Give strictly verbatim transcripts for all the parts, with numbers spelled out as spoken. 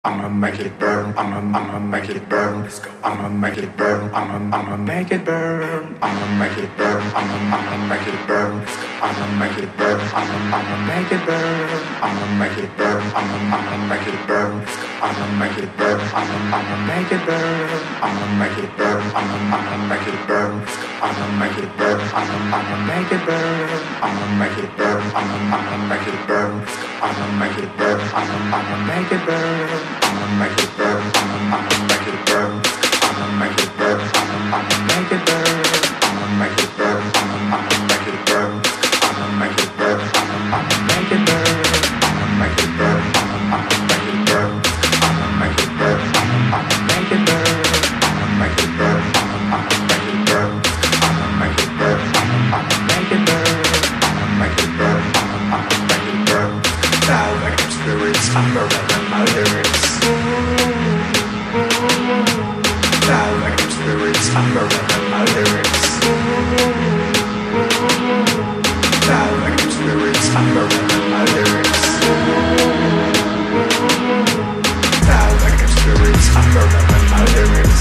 I'ma make it burn, I'ma, I'ma make it burn, I'ma make it burn, I'ma, I'ma make it burn, I'ma make it burn, I'ma, I'ma make it burn, I'ma make it burn, I'ma, I'ma make it burn, I'ma make it burn, I'ma, I'ma make it burn, I'ma make it burn, I'ma, I'ma make it burn, I'ma make it burn, I'ma, I'ma make it burn, I'ma make it burn, I'ma, I'ma make it burn, I'ma make it burn, I'ma, I'ma make it burn, I'ma make it burn, I'ma, I'ma make it burn. I'ma make it burn, I'ma, I'ma make it burn, I'ma make it burn, I'ma, I'ma make it burn, I'ma make it burn, I'ma, I'ma make it burn, I'ma make it burn, I'ma, I'ma make it burn, I'ma make it burn, I'ma, I'ma make it burn, I'ma make it burn, I'ma, I'ma make it burn, I'ma make it burn, I'ma, I'ma make it burn, I'ma make it burn, I'ma, I'ma make it burn, I'ma make it burn, I'ma, I'ma make it burn. Thou like spirits, I'm around my lyrics. Thou like spirits, I'm around my lyrics. Thou like spirits, I'm around my lyrics. Thou like spirits, I'm around my lyrics.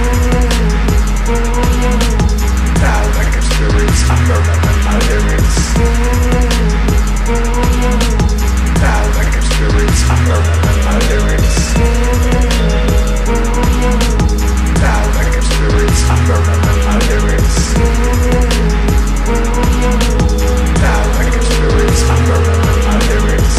Thou like spirits, I'm around my lyrics. Thou like spirits, I'm around my lyrics. Thou like spirits, I'm around my lyrics. Thou like spirits, I'm around my lyrics.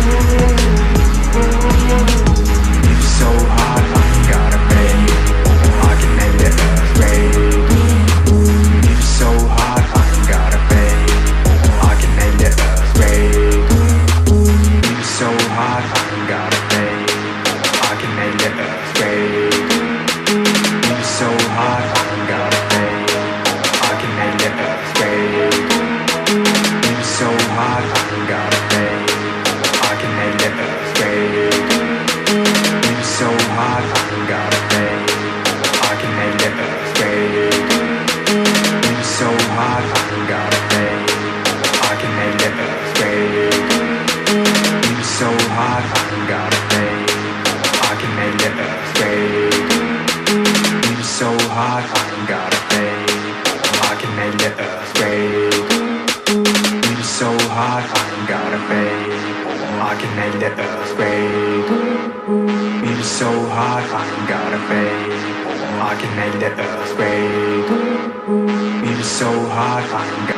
It's so hard, I gotta pay. I can make it afraid. It's so hard, I gotta pay. I can make it afraid. It's so hard, I gotta pay. I can make it afraid. It's so hard, I gotta pay. I can make it afraid. It's so hard, I gotta pay. I can make it afraid. It's so hard, I gotta pay. I can make it afraid. It's so hard, I gotta pay. I can make it afraid. It's so hard, I gotta pay. I can make it afraid. It's so hard, I gotta pay. I can make it afraid. It's so hard, I gotta pay. I can make it afraid. It's so hard, I gotta pay. I can make it afraid. It's so hard, I gotta